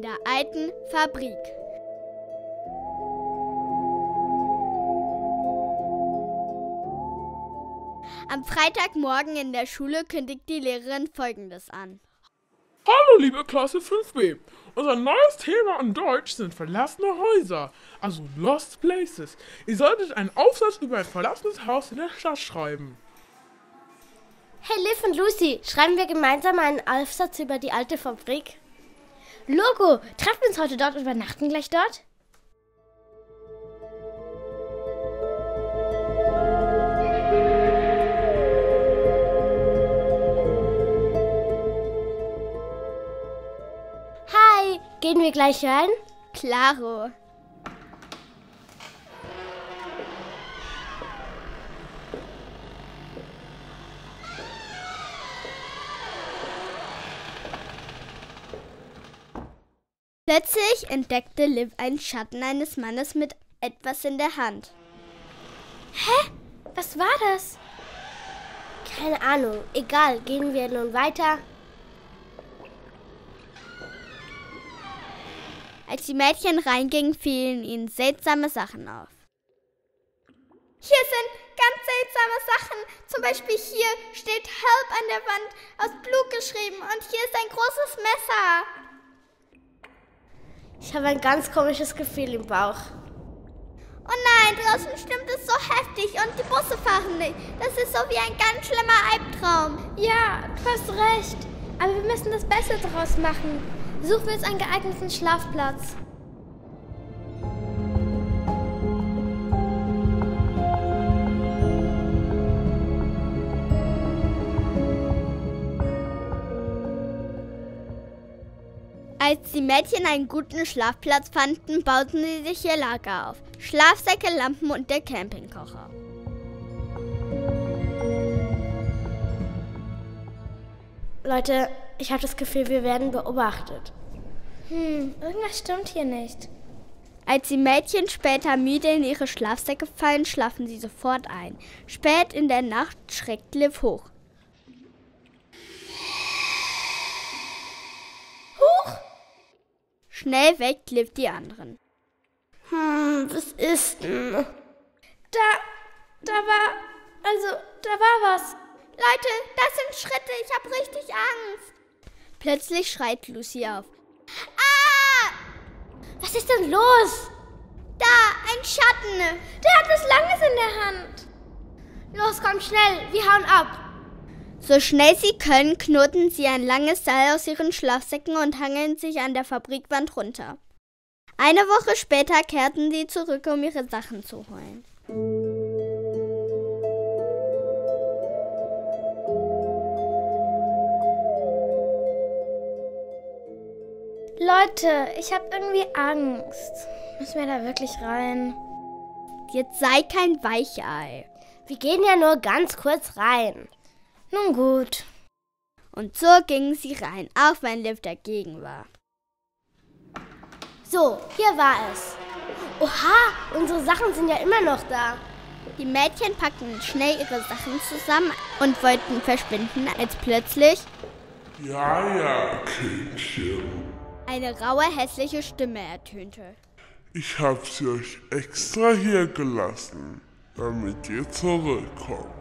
der alten Fabrik. Am Freitagmorgen in der Schule kündigt die Lehrerin Folgendes an. Hallo liebe Klasse 5b. Unser neues Thema in Deutsch sind verlassene Häuser, also Lost Places. Ihr solltet einen Aufsatz über ein verlassenes Haus in der Stadt schreiben. Hey Liv und Lucy, schreiben wir gemeinsam einen Aufsatz über die alte Fabrik? Logo, treffen wir uns heute dort und übernachten gleich dort? Hi, gehen wir gleich rein? Klaro. Plötzlich entdeckte Liv einen Schatten eines Mannes mit etwas in der Hand. Hä? Was war das? Keine Ahnung. Egal, gehen wir nun weiter. Als die Mädchen reingingen, fielen ihnen seltsame Sachen auf. Hier sind ganz seltsame Sachen. Zum Beispiel hier steht Help an der Wand aus Blut geschrieben und hier ist ein großes Messer. Ich habe ein ganz komisches Gefühl im Bauch. Oh nein, draußen stimmt es so heftig und die Busse fahren nicht. Das ist so wie ein ganz schlimmer Albtraum. Ja, du hast recht. Aber wir müssen das Beste daraus machen. Suchen wir uns einen geeigneten Schlafplatz. Als die Mädchen einen guten Schlafplatz fanden, bauten sie sich ihr Lager auf. Schlafsäcke, Lampen und der Campingkocher. Leute, ich habe das Gefühl, wir werden beobachtet. Irgendwas stimmt hier nicht. Als die Mädchen später müde in ihre Schlafsäcke fallen, schlafen sie sofort ein. Spät in der Nacht schreckt Liv hoch. Huch! Schnell weckt Liv die anderen. Was ist denn? Da war was. Leute, das sind Schritte, ich habe richtig Angst. Plötzlich schreit Lucy auf. Ah! Was ist denn los? Da, ein Schatten. Der hat was Langes in der Hand. Los, komm schnell, wir hauen ab. So schnell sie können, knoten sie ein langes Seil aus ihren Schlafsäcken und hangeln sich an der Fabrikwand runter. Eine Woche später kehrten sie zurück, um ihre Sachen zu holen. Leute, ich habe irgendwie Angst. Müssen wir da wirklich rein? Jetzt sei kein Weichei. Wir gehen ja nur ganz kurz rein. Nun gut. Und so gingen sie rein, auch wenn Liv dagegen war. So, hier war es. Oha, unsere Sachen sind ja immer noch da. Die Mädchen packten schnell ihre Sachen zusammen und wollten verschwinden, als plötzlich Ja, Kindchen. eine raue, hässliche Stimme ertönte. Ich hab sie euch extra hier gelassen, damit ihr zurückkommt.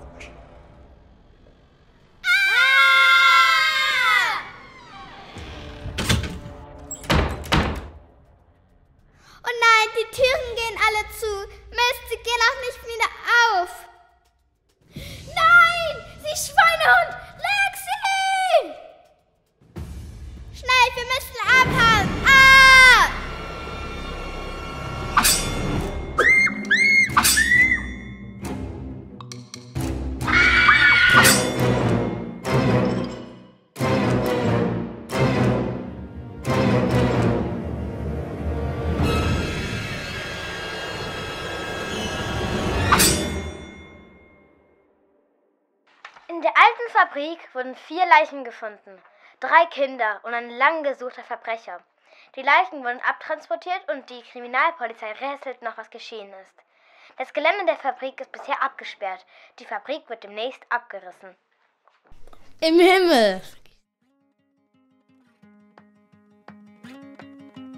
Oh nein, die Türen gehen alle zu. Mist, sie gehen auch nicht wieder auf. Nein, sie Schweinehund! Lexi! Schnell, wir müssen abhauen. Ah! In der alten Fabrik wurden 4 Leichen gefunden. 3 Kinder und ein lang gesuchter Verbrecher. Die Leichen wurden abtransportiert und die Kriminalpolizei rätselt noch, was geschehen ist. Das Gelände der Fabrik ist bisher abgesperrt. Die Fabrik wird demnächst abgerissen. Im Himmel!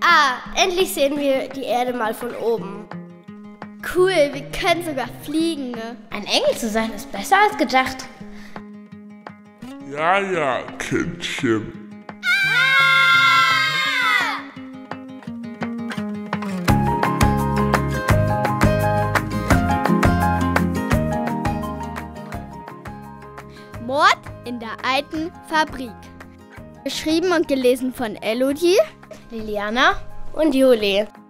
Endlich sehen wir die Erde mal von oben. Cool, wir können sogar fliegen. Ein Engel zu sein ist besser als gedacht. Ja, Kindchen. Mord in der alten Fabrik. Geschrieben und gelesen von Elodie, Liliana und Julie.